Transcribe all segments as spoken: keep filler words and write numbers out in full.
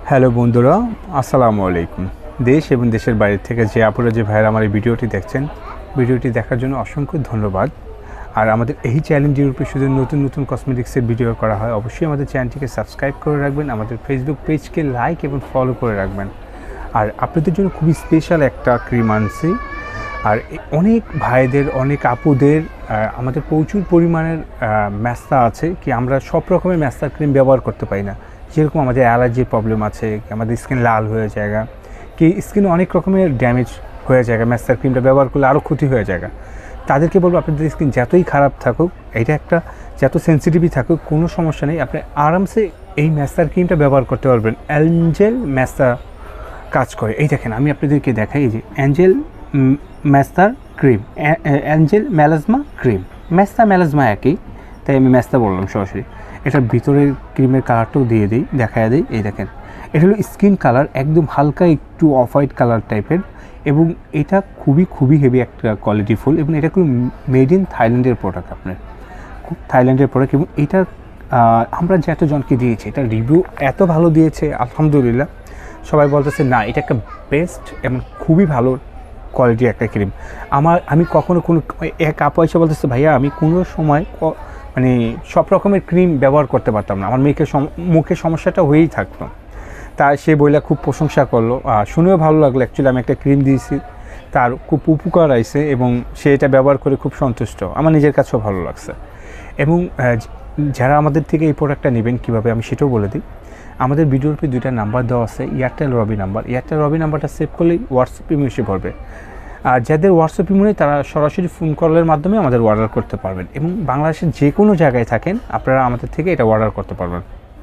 Hello বন্ধুরা, আসসালামু আলাইকুম। দেশ এবং দেশের বাইরে থেকে যে আপুরা যে ভাইয়েরা আমার এই ভিডিওটি দেখছেন, ভিডিওটি দেখার জন্য অসংখ্য ধন্যবাদ। আর আমাদের এই চ্যানেলটির উপরে শুধু নতুন নতুন কসমেটিক্সের ভিডিও করা হয়। অবশ্যই আমাদের চ্যানেলটিকে সাবস্ক্রাইব করে রাখবেন, আমাদের ফেসবুক পেজকে লাইক এবং ফলো করে রাখবেন। আর আপনাদের জন্য খুবই স্পেশাল একটা ক্রিম আনছি। আর অনেক ভাইদের, অনেক আপুদের আমাদের প্রচুর পরিমাণের ম্যাস্তা আছে কি আমরা সব রকমের ম্যাস্তার ক্রিম ব্যবহার করতে পারি না। যেরকম আমাদের অ্যালার্জির প্রবলেম আছে, আমাদের স্কিন লাল হয়ে যায়, কি স্কিনে অনেক রকমের ড্যামেজ হয়ে যায়, ম্যাস্তার ক্রিমটা ব্যবহার করলে আরও ক্ষতি হয়ে যায়। তাদেরকে বলবো আপনাদের স্কিন যতই খারাপ থাকুক, এটা একটা যত সেন্সিটিভই থাকুক, কোনো সমস্যা নেই, আপনি আরামসে এই ম্যাস্তার ক্রিমটা ব্যবহার করতে পারবেন। অ্যাঞ্জেল ম্যাস্তা কাজ করে। এই দেখেন, আমি আপনাদেরকে দেখাই, এই যে Angel master cream, Angel melasma cream. ম্যাস্তা মেলাজমা একই, তাই আমি ম্যাস্তা বললাম সরাসরি। এটার ভিতরের ক্রিমের কালারটাও দিয়ে দিই, দেখায় দিই। এই দেখেন, এটা হলো স্কিন কালার, একদম হালকা একটু অফ হোয়াইট কালার টাইপের, এবং এটা খুবই খুবই হেভি একটা কোয়ালিটিফুল, এবং এটা খুব মেড ইন থাইল্যান্ডের প্রোডাক্ট, আপনার খুব থাইল্যান্ডের প্রোডাক্ট। এবং এটা আমরা যে এতজনকে দিয়েছি, এটা রিভিউ এত ভালো দিয়েছে, আলহামদুলিল্লাহ। সবাই বলতেছে না, এটা একটা বেস্ট এবং খুবই ভালো কোয়ালিটির একটা ক্রিম। আমার আমি কখনো কোনো এক আপু এসে বলতেছে, ভাইয়া আমি কোনো সময় মানে সব রকমের ক্রিম ব্যবহার করতে পারতাম না, আমার মেয়েকে মুখে সমস্যাটা হয়েই থাকতো। তা সে বইলা খুব প্রশংসা করলো, শুনেও ভালো লাগলো। অ্যাকচুয়ালি আমি একটা ক্রিম দিয়েছি, তার খুব উপকার আইছে এবং সে এটা ব্যবহার করে খুব সন্তুষ্ট। আমার নিজের কাছেও ভালো লাগছে। এবং যারা আমাদের থেকে এই প্রোডাক্টটা নেবেন কীভাবে, আমি সেটাও বলে দিই। আমাদের ভিডিওর উপরে দুইটা নাম্বার দেওয়া আছে, Airtel Robi number. Airtel Robi নাম্বারটা সেভ করলেই হোয়াটসঅ্যাপ ইমো এসে পড়বে। আর যাদের হোয়াটসঅ্যাপ ইমো নেই, তারা সরাসরি ফোন কলের মাধ্যমে আমাদের অর্ডার করতে পারবেন। এবং বাংলাদেশের যে কোনো জায়গায় থাকেন, আপনারা আমাদের থেকে এটা অর্ডার করতে পারবেন।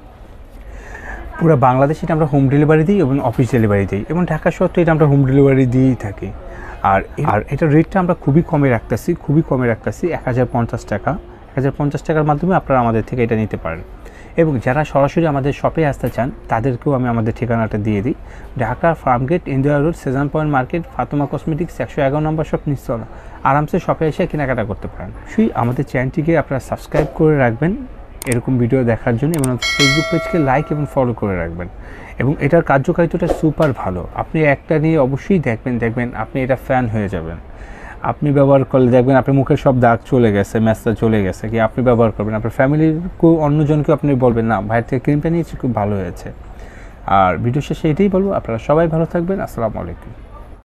পুরো বাংলাদেশে এটা আমরা হোম ডেলিভারি দিই এবং অফিস ডেলিভারি দিই, এবং ঢাকা শহরে এটা আমরা হোম ডেলিভারি দিয়েই থাকি। আর আর এটার রেটটা আমরা খুবই কমে রাখতেছি, খুবই কমে রাখতেছি এক হাজার পঞ্চাশ টাকা। এক হাজার পঞ্চাশ টাকার মাধ্যমে আপনারা আমাদের থেকে এটা নিতে পারেন। এবং যারা সরাসরি আমাদের শপে আসতে চান, তাদেরকেও আমি আমাদের ঠিকানাটা দিয়ে দিই। Dhaka Farmgate, India road, Sezan point market, Fatema cosmetics, একশো এগারো নম্বর শপ নিশ্চলা। আরামসে শপে এসে কেনাকাটা করতে পারেন। সেই আমাদের চ্যানেলটিকে আপনারা সাবস্ক্রাইব করে রাখবেন এরকম ভিডিও দেখার জন্য, এবং ফেসবুক পেজকে লাইক এবং ফলো করে রাখবেন। এবং এটার কার্যকারিতাটা সুপার ভালো। আপনি একটা নিয়ে অবশ্যই দেখবেন, দেখবেন আপনি এটা ফ্যান হয়ে যাবেন। আপনি ব্যবহার করলে দেখবেন আপনার মুখের সব দাগ চলে গেছে, ম্যাস্তা চলে গেছে, কি আপনি ব্যবহার করবেন, আপনার ফ্যামিলিকেও অন্যজনকেও আপনি বলবেন, না ভাইয়ের থেকে ক্রিমটা নিয়েছি, খুব ভালো হয়েছে। আর ভিডিও শেষে এটাই বলবো, আপনারা সবাই ভালো থাকবেন। আসসালামু আলাইকুম।